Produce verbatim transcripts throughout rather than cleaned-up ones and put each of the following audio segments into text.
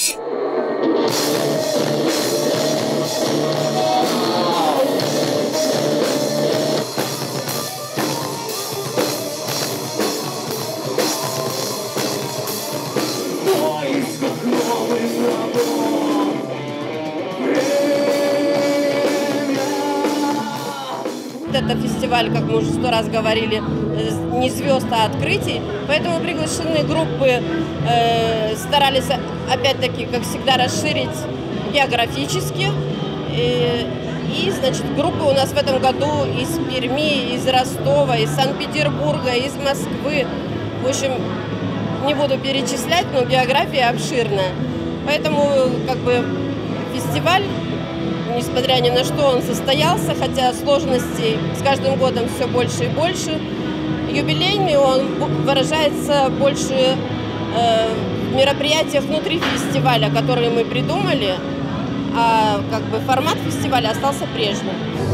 Это фестиваль, как мы уже сто раз говорили, не звезд, а открытий. Поэтому приглашены группы э, старались, опять-таки, как всегда, расширить географически. И, и, значит, группы у нас в этом году из Перми, из Ростова, из Санкт-Петербурга, из Москвы. В общем, не буду перечислять, но география обширная. Поэтому, как бы, фестиваль, несмотря ни на что, он состоялся, хотя сложностей с каждым годом все больше и больше. Юбилейный он выражается больше э, в мероприятиях внутри фестиваля, которые мы придумали, а как бы формат фестиваля остался прежним.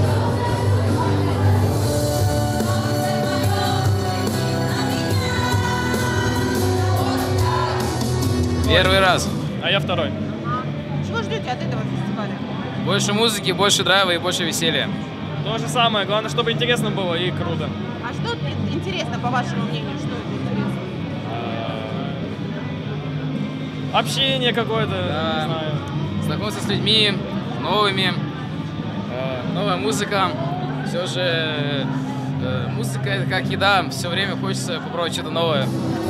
Первый раз. А я второй. Ага. Чего ждете от этого фестиваля? Больше музыки, больше драйва и больше веселья. То же самое. Главное, чтобы интересно было и круто. А что интересно, по вашему мнению? Что это интересно? Общение какое-то, Да. не знаю. Знакомиться с людьми, новыми, э, новая музыка. Все же э, музыка — это как еда, все время хочется попробовать что-то новое.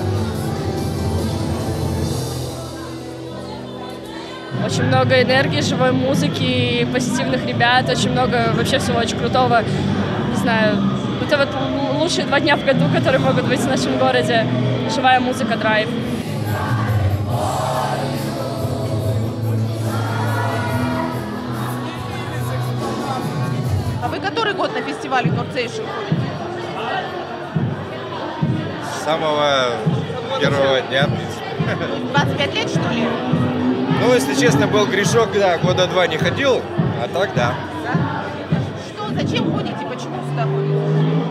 Очень много энергии, живой музыки, позитивных ребят, очень много вообще всего очень крутого. Не знаю, это вот лучшие два дня в году, которые могут быть в нашем городе. Живая музыка, драйв. А вы который год на фестивале Нордсейшн ходите? С самого первого дня, в принципе. двадцать пять лет, что ли? Ну, если честно, был грешок, да, года два не ходил, а так да. Да? Что, зачем ходите, почему сюда ходите?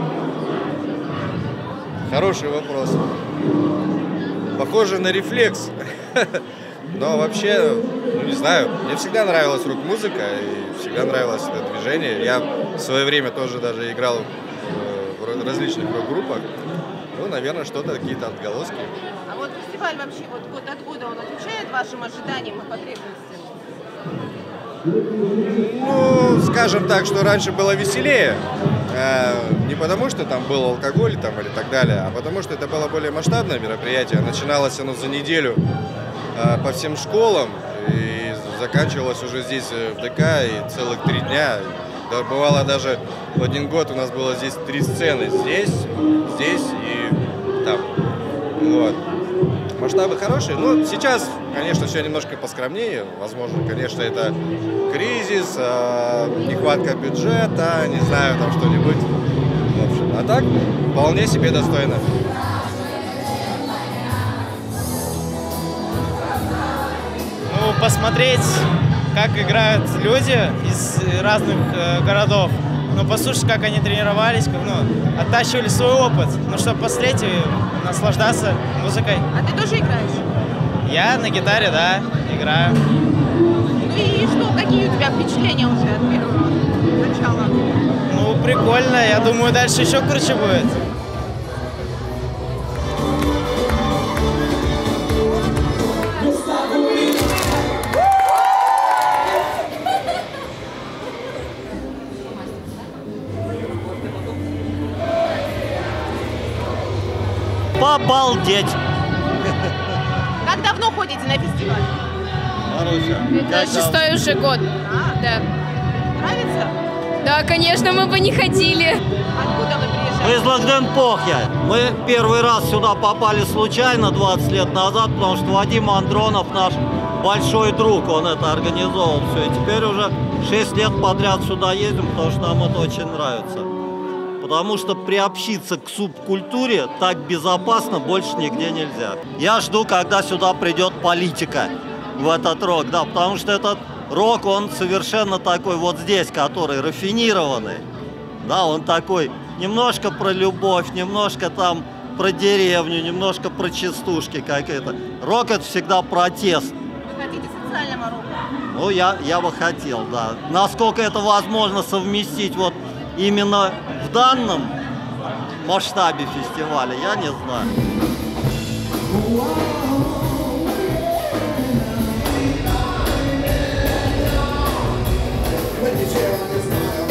Хороший вопрос. Похоже на рефлекс. Но вообще, ну, не знаю, мне всегда нравилась рок-музыка и всегда нравилось это движение. Я в свое время тоже даже играл в различных рок-группах. Ну, наверное, что-то, какие-то отголоски. А вот фестиваль вообще вот год от года, он отвечает вашим ожиданиям и потребностям? Ну, скажем так, что раньше было веселее. Э, не потому, что там был алкоголь там, или так далее, а потому, что это было более масштабное мероприятие. Начиналось оно за неделю э, по всем школам и заканчивалось уже здесь в ДК и целых три дня. Да, бывало даже в один год у нас было здесь три сцены. Здесь, здесь и там. Вот. Масштабы хорошие, но сейчас, конечно, все немножко поскромнее. Возможно, конечно, это кризис, э, нехватка бюджета, не знаю, там что-нибудь. В общем, а так, вполне себе достойно. Ну, посмотреть, как играют люди из разных э, городов. Ну, послушать, как они тренировались, как, ну, оттачивали свой опыт. Ну, чтобы посмотреть и наслаждаться музыкой. А ты тоже играешь? Я на гитаре, да, играю. Ну и что, какие у тебя впечатления уже от первого начала? Ну, прикольно. Я думаю, дальше еще круче будет. Обалдеть! Как давно ходите на фестиваль? Это шестой уже год. А, Да. нравится? Да, конечно, мы бы не ходили. Откуда вы Мы приезжаете? из Лагденпохья. Мы первый раз сюда попали случайно двадцать лет назад, потому что Вадим Андронов наш большой друг, он это организовал все. И теперь уже шесть лет подряд сюда ездим, потому что нам это очень нравится. Потому что приобщиться к субкультуре так безопасно больше нигде нельзя. Я жду, когда сюда придет политика в этот рок, да, потому что этот рок, он совершенно такой вот здесь, который рафинированный, да, он такой немножко про любовь, немножко там про деревню, немножко про частушки какие-то. Рок — это всегда протест. Вы хотите танцевального рока? Ну, я, я бы хотел, да. Насколько это возможно совместить вот именно в данном масштабе фестиваля, я не знаю. When you share on your smile